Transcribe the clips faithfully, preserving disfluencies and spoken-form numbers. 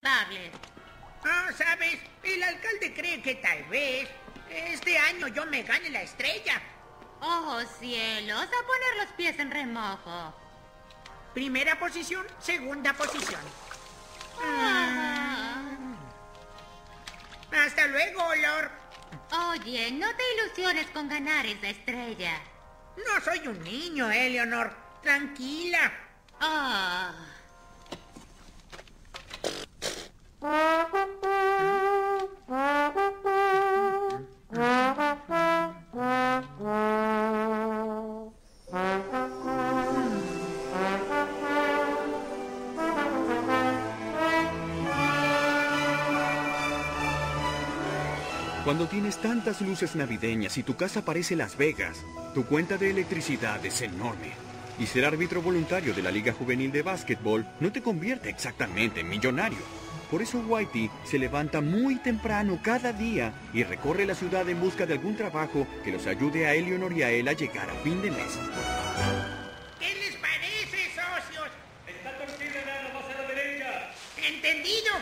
darle. Ah, ¿sabes? El alcalde cree que tal vez este año yo me gane la estrella. Oh, cielos, a poner los pies en remojo. Primera posición, segunda posición. Ah. Mm. Hasta luego, Lord. Oye, no te ilusiones con ganar esa estrella. No soy un niño, Eleanor. Tranquila. Ah. Cuando tienes tantas luces navideñas y tu casa parece Las Vegas, tu cuenta de electricidad es enorme. Y ser árbitro voluntario de la Liga Juvenil de Básquetbol no te convierte exactamente en millonario. Por eso Whitey se levanta muy temprano cada día y recorre la ciudad en busca de algún trabajo que los ayude a Eleanor y a él a llegar a fin de mes. ¿Qué les parece, socios? Está torcida nada más a la derecha. ¿Entendido?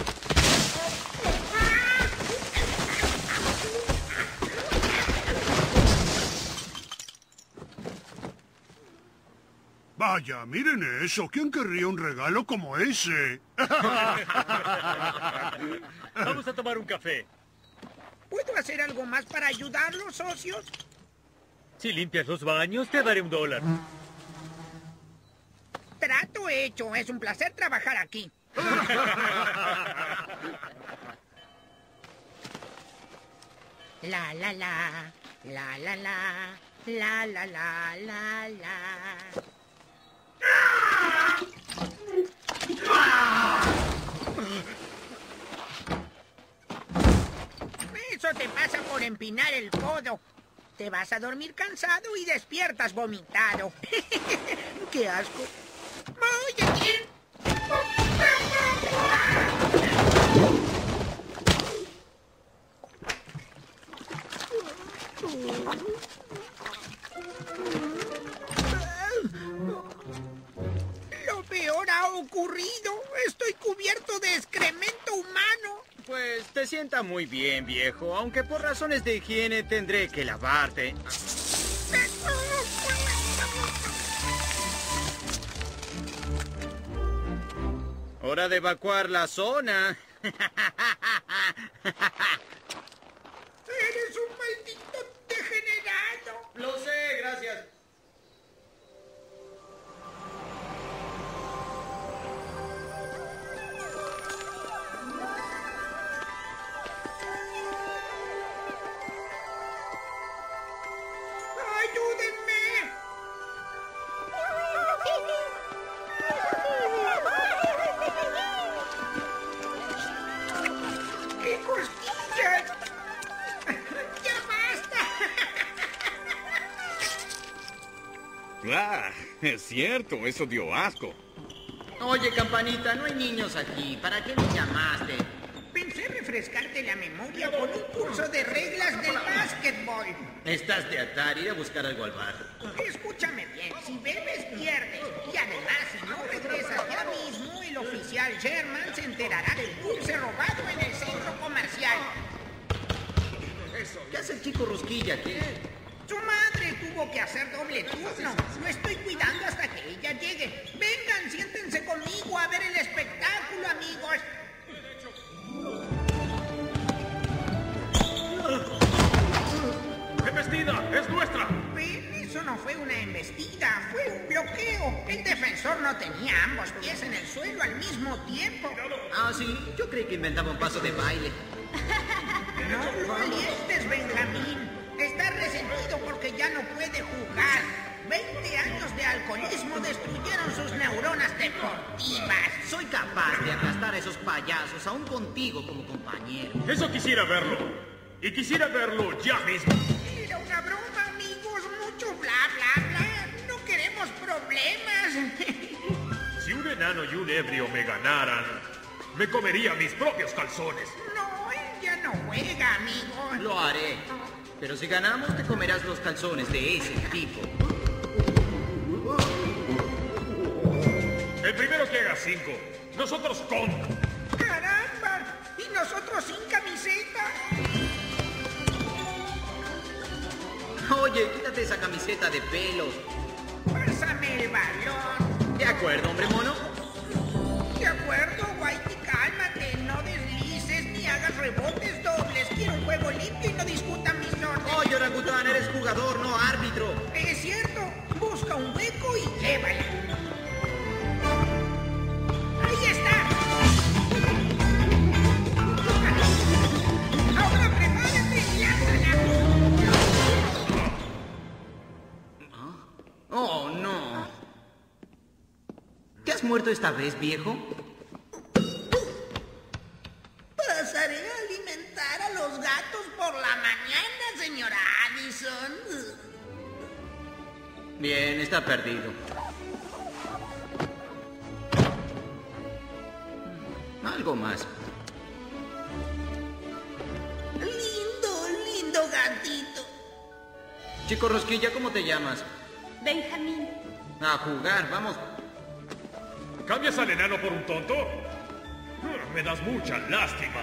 Vaya, miren eso. ¿Quién querría un regalo como ese? Vamos a tomar un café. ¿Puedo hacer algo más para ayudarlos, socios? Si limpias los baños, te daré un dólar. Trato hecho. Es un placer trabajar aquí. La, la, la. La, la, la. La, la, la, la, la. Eso te pasa por empinar el codo. Te vas a dormir cansado y despiertas vomitado. ¡Qué asco! ¡Oye! Lo peor ha ocurrido. Estoy cubierto de excremento humano. Pues te sienta muy bien, viejo, aunque por razones de higiene tendré que lavarte. Hora de evacuar la zona. Eres un maldito degenerado. Lo sé, gracias. ¡Ayúdenme! ¡Qué costillas! ¡Ya basta! Ah, es cierto, eso dio asco. Oye, campanita, no hay niños aquí. ¿Para qué me llamaste? Pensé refrescarte la memoria con un curso de reglas del básquetbol. Estás de atar, ir a buscar algo al bar. Escúchame bien, si bebes, pierdes. Y además, si no regresas ya mismo, el oficial Sherman se enterará del dulce robado en el centro comercial. ¿Qué hace el chico Rosquilla? ¿Qué? Su madre tuvo que hacer doble turno. Lo estoy cuidando hasta que ella llegue. Vengan, siéntense conmigo a ver el espectáculo, amigos. ¡Embestida! ¡Es nuestra! Ven, eso no fue una embestida, fue un bloqueo. El defensor no tenía ambos pies en el suelo al mismo tiempo. Ah, sí, yo creí que inventaba un paso de baile. No lo alientes, Benjamín. Está resentido porque ya no puede jugar. Veinte años de alcoholismo destruyeron sus neuronas deportivas. Soy capaz de aplastar a esos payasos, aún contigo como compañero. Eso quisiera verlo. Y quisiera verlo ya mismo. Era una broma, amigos. Mucho bla, bla, bla. No queremos problemas. Si un enano y un ebrio me ganaran, me comería mis propios calzones. No, él ya no juega, amigo. Lo haré. Pero si ganamos, te comerás los calzones de ese tipo. El primero que haga cinco. Nosotros con. Caray. Oye, quítate esa camiseta de pelos. Pásame el balón. De acuerdo, hombre mono. De acuerdo, Whitey, cálmate. No deslices ni hagas rebotes dobles. Quiero un juego limpio y no discutan mis órdenes. Oye, orangután, eres jugador, no árbitro. Es cierto. Busca un hueco y llévala. ¡Ahí está! ¡Ahora prepárate y lánzala! Oh, no. ¿Te has muerto esta vez, viejo? Pasaré a alimentar a los gatos por la mañana, señora Addison. Bien, está perdido. Algo más. Lindo, lindo gatito. Chico Rosquilla, ¿cómo te llamas? Benjamín. A jugar, vamos. ¿Cambias al enano por un tonto? Me das mucha lástima.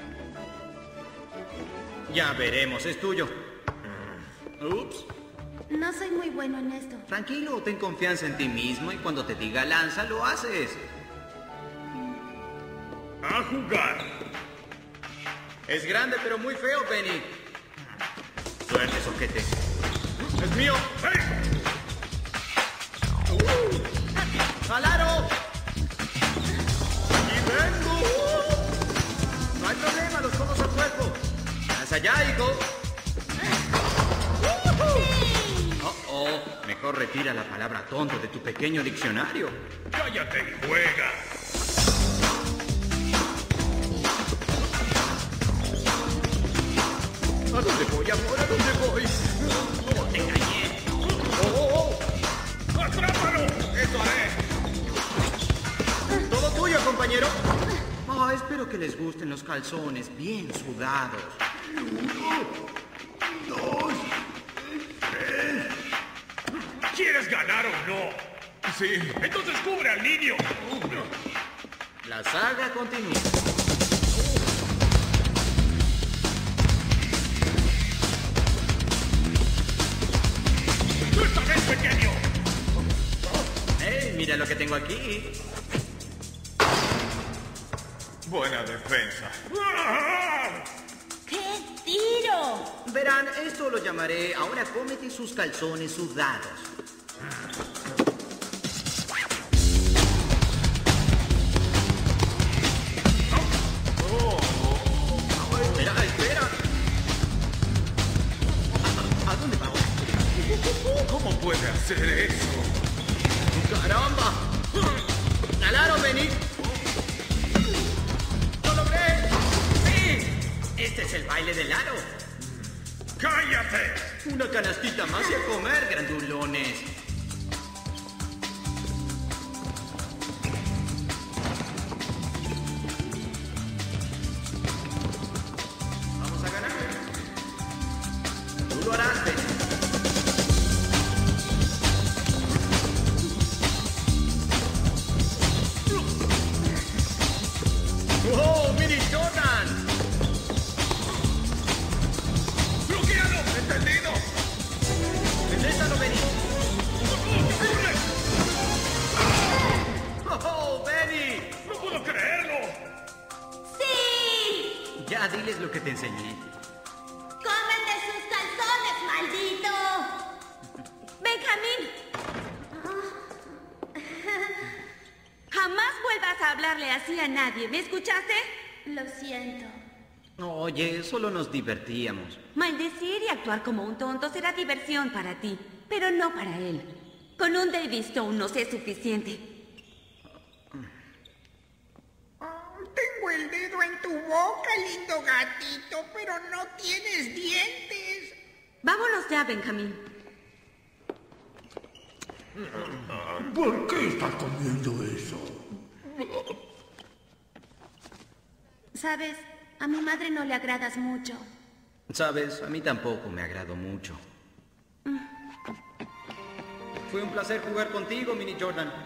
Ya veremos, es tuyo. Ups. No soy muy bueno en esto. Tranquilo, ten confianza en ti mismo y cuando te diga lanza, lo haces. A jugar. Es grande, pero muy feo, Benny. Suerte, soquete. ¡Es mío! ¡Hey! ¡Al aro! ¡Y vengo! No hay problema, los codos al cuerpo. ¡Haz allá, hijo! Oh, oh, mejor retira la palabra tonto de tu pequeño diccionario. ¡Cállate y juega! ¿A dónde voy, amor? ¿A dónde voy? ¡No te engañé! ¡Oh, oh, oh! ¡Atrápalo! ¡Eso haré! ¿Todo tuyo, compañero? Ah, espero que les gusten los calzones bien sudados. ¿Quieres ganar o no? Sí. Entonces cubre al niño. La saga continúa. ¡Esta vez, pequeño! ¡Hey, mira lo que tengo aquí! Buena defensa. ¡Qué tiro! Verán, esto lo llamaré ahora cómete sus calzones sudados. Espera, espera. ¿A, a dónde va? ¿Cómo puede hacer eso? ¡Caramba! ¡Ganaron, Benny! ¡Lo logré! ¡Sí! Este es el baile del aro. ¡Cállate! Una canastita más y a comer, grandulones. Vamos a ganar. Tú lo harás, Benny. ¡Oh, Mini Jordan! ¡Bloquealo! ¡Entendido! ¡Enlézalo, Benny! ¡Oh, Benny! ¡No puedo creerlo! ¡Sí! Ya diles lo que te enseñé. ¡Cómete sus calzones, maldito! Benjamín. Jamás vuelvas a hablarle así a nadie. ¿Me escuchaste? Lo siento. Oye, solo nos divertíamos. Maldecir y actuar como un tonto será diversión para ti, pero no para él. Con un Davy Stone no sé suficiente. Oh, tengo el dedo en tu boca, lindo gatito, pero no tienes dientes. Vámonos ya, Benjamín. ¿Por qué estás comiendo eso? Sabes, a mi madre no le agradas mucho. Sabes, a mí tampoco me agradó mucho. Fue un placer jugar contigo, Mini Jordan.